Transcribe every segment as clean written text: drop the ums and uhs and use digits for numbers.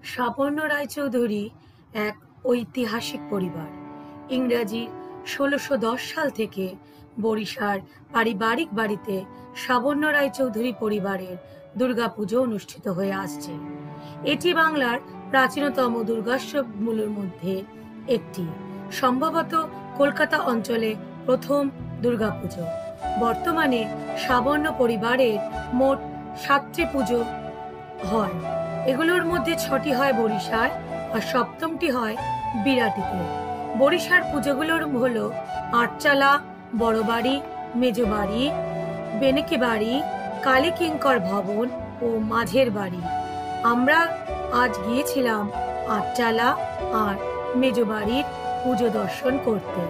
সাবর্ণ রায়চৌধুরী এক ঐতিহাসিক পরিবার। ইংরাজি ১৬১০ সাল থেকে বরিশার পারিবারিক বাড়িতে সাবর্ণ রায়চৌধুরী পরিবারের দুর্গাপুজো অনুষ্ঠিত হয়ে আসছে। এটি বাংলার প্রাচীনতম দুর্গোৎসবগুলোর মধ্যে একটি, সম্ভবত কলকাতা অঞ্চলে প্রথম দুর্গাপুজো। বর্তমানে সাবর্ণ পরিবারের মোট ৭টি পুজো হয়। এগুলোর মধ্যে ৬টি হয় বরিশায় আর ৭মটি হয় বিরাটিতে। বরিশার পুজোগুলোর হলো আটচালা, বড় বাড়ি, মেজ বাড়ি, বেনেকি বাড়ি, কালী কিঙ্কর ভবন ও মাঝের বাড়ি। আমরা আজ গিয়েছিলাম আটচালা আর মেজ বাড়ির পুজো দর্শন করতে।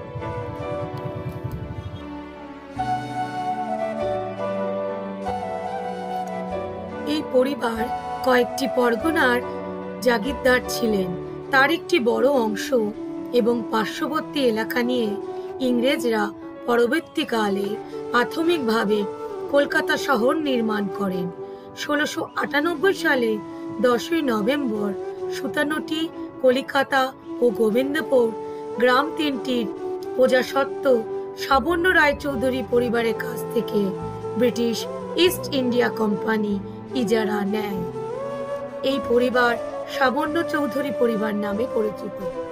এই পরিবার কয়েকটি পরগনার জাগিরদার ছিলেন। তার একটি বড় অংশ এবং পার্শ্ববর্তী এলাকা নিয়ে ইংরেজরা পরবর্তীকালে প্রাথমিকভাবে কলকাতা শহর নির্মাণ করেন। ১৬৯৮ সালে ১০ই নভেম্বর সুতানুটি, কলিকাতা ও গোবিন্দপুর গ্রাম তিনটির প্রজাস্বত্ব সাবর্ণ রায়চৌধুরী পরিবারের কাছ থেকে ব্রিটিশ ইস্ট ইন্ডিয়া কোম্পানি ইজারা নেয়। এই পরিবার সাবর্ণ চৌধুরী পরিবার নামে পরিচিত।